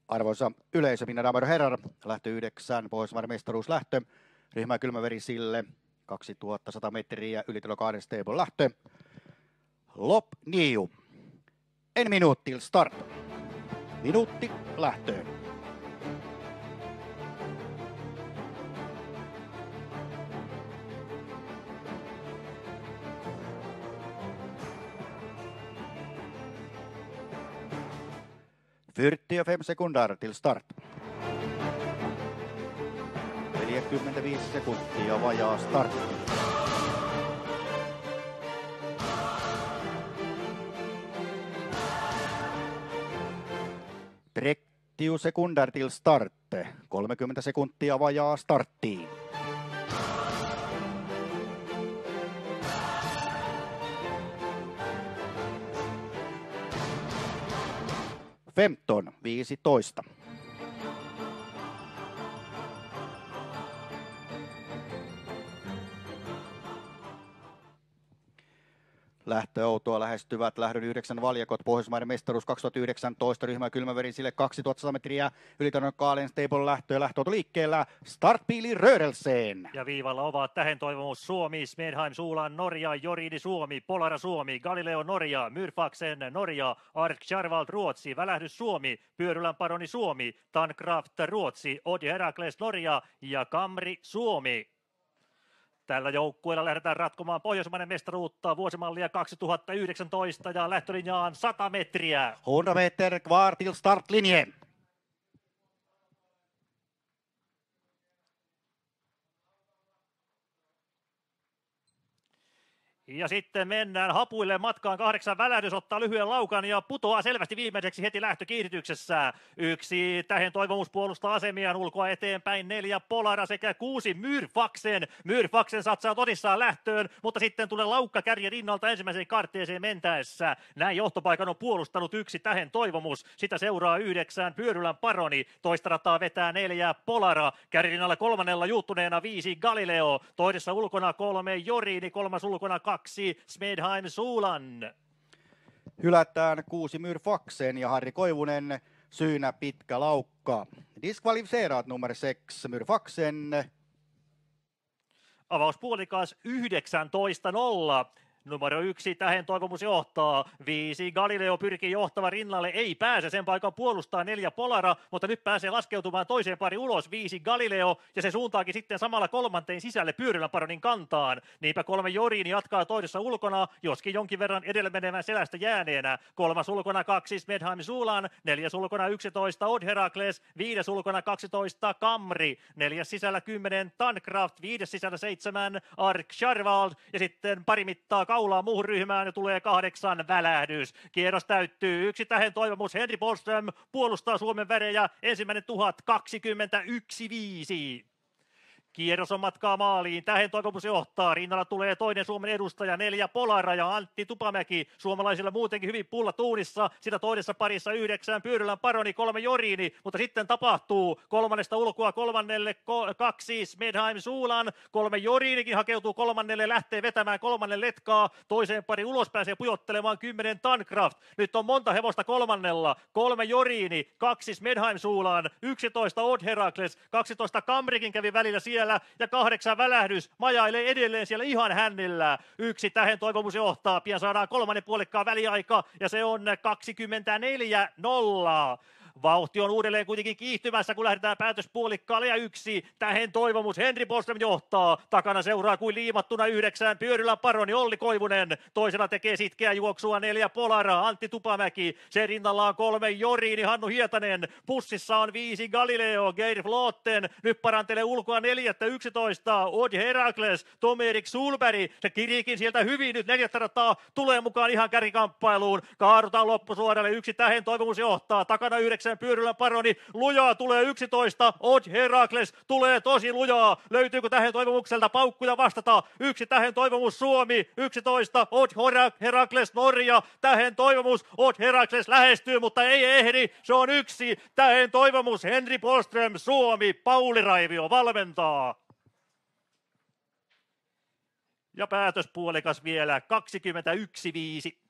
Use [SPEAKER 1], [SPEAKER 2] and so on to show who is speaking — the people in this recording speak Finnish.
[SPEAKER 1] Arvoisa yleisö, minä damer och herrar, lähtö 9, Pohjoismaiden mestaruuslähtö, ryhmä kylmäverisille, 2100 metriä, ylitalo 2 stable lähtö. Lopp 9. En minut till start. Minuutti lähtöön. Fyrtio 5 sekunder till start. 45 sekuntia vajaa start. Trektiu sekunder till start. 30 sekuntia vajaa starttiin. Femton 15. Lähtöautoa lähestyvät lähdön 9 valjakot, Pohjoismaiden mestaruus 2019, ryhmä kylmäverisille 2100 metriä, ylitalo Kaalen stable lähtö ja lähtöauto liikkeellä, startbiili rörelseen.
[SPEAKER 2] Ja viivalla ovat Tähen toivomus Suomi, Smedheim Suulan Norja, Joridi Suomi, Polara Suomi, Galileo Norja, Myrfaksen Norja, Ark Charvald Ruotsi, Välähdys Suomi, Pyörylän Paroni Suomi, Tancraft Ruotsi, Odd Herakles Norja ja Kamri Suomi. Tällä joukkueella lähdetään ratkomaan Pohjoismaiden mestaruutta vuosimallia 2019 ja lähtölinjaan 100 metriä.
[SPEAKER 1] 100 meter kvar till startlinje.
[SPEAKER 2] Ja sitten mennään hapuille matkaan. 8 välähdys ottaa lyhyen laukan ja putoaa selvästi viimeiseksi heti lähtökiihdytyksessä. 1 Tähen toivomus puolustaa asemiaan ulkoa eteenpäin. 4 Polara sekä 6 Myrfaksen. Myrfaksen satsaa tosissaan lähtöön, mutta sitten tulee laukka kärjen rinnalta ensimmäiseen kartteeseen mentäessä. Näin johtopaikan on puolustanut 1 Tähen toivomus. Sitä seuraa 9 Pyörylän Paroni. Toista rataa vetää 4 Polara. Kärjen rinnalla kolmannella juuttuneena 5 Galileo. Toisessa ulkona 3 Jorini, kolmas ulkona 2 Smedheim Suulan.
[SPEAKER 1] Hylätään 6 Myrfaksen ja Harri Koivunen syynä pitkä laukka. Diskvalificerat nummer 6 Myrfaksen.
[SPEAKER 2] Avauspuolikas 19-0. Numero 1 Tähen toivomus johtaa. 5 Galileo pyrkii johtava rinnalle. Ei pääse, sen paikan puolustaa 4 Polara, mutta nyt pääsee laskeutumaan toiseen pari ulos. 5 Galileo ja se suuntaakin sitten samalla kolmanteen sisälle Pyörylän Paronin kantaan. Niinpä 3 Jorini jatkaa toisessa ulkona, joskin jonkin verran edellä menevän selästä jääneenä. 3 ulkona 2 Smedheim Suulan, 4 ulkona 11 Odd Herakles, 5 ulkona 12 Kamri, 4 sisällä 10 Tancraft, 5 sisällä 7 Ark Charvald ja sitten pari mittaa kaulaa muuhun ryhmään ja tulee 8 välähdys. Kierros täyttyy. 1 Tähen toivomus Henri Borström puolustaa Suomen värejä. Ensimmäinen 1021.5. Kierros on matkaa maaliin. Tähen toivomus johtaa. Rinnalla tulee toinen Suomen edustaja, 4 Polara ja Antti Tupamäki. Suomalaisilla muutenkin hyvin pulla tuunissa. Sitä toisessa parissa 9 Pyörylän Paroni, 3 Jorini. Mutta sitten tapahtuu kolmannesta ulkoa kolmannelle 2 Smedheim Suulan. 3 Jorinikin hakeutuu kolmannelle, lähtee vetämään kolmannen letkaa. Toiseen pari ulos pääsee pujottelemaan 10 Tancraft. Nyt on monta hevosta kolmannella. 3 Jorini, 2 Smedheim Suulan, 11 Odd Herakles, 12 Kamrikin kävi välillä siellä. Ja 8 välähdys majailee edelleen siellä ihan hännillä. 1 Tähen toivomus johtaa. Pian saadaan kolmannen puolikkaan väliaika ja se on 24-0. Vauhti on uudelleen kuitenkin kiihtymässä, kun lähdetään päätöspuolikkaalle ja 1 Tähen toivomus. Henri Borström johtaa. Takana seuraa kuin liimattuna 9 Pyörylän Paroni, Olli Koivunen. Toisena tekee sitkeä juoksua 4 Polara, Antti Tupamäki. Sen rinnalla on 3 Jorini, Hannu Hietanen. Pussissa on 5 Galileo, Geir Flotten. Nyt parantelee ulkoa 4.11 Odd Herakles, Tom-Erik Sulberg. Se kiriikin sieltä hyvin nyt 4 rataa. Tulee mukaan ihan kärkikamppailuun. Kaadutaan loppusuoralle. 1 Tähen toivomus johtaa. Takana 9 Pyörylän Paroni, lujaa tulee 11, Odd Herakles tulee tosi lujaa. Löytyykö Tähen toivomukselta paukkuja vastata? 1 Tähen toivomus Suomi, 11 Odd Herakles Norja. Tähen toivomus, Odd Herakles lähestyy, mutta ei ehdi. Se on 1 Tähen toivomus Henri Borström Suomi. Pauli Raivio valmentaa. Ja päätöspuolikas vielä 21.5.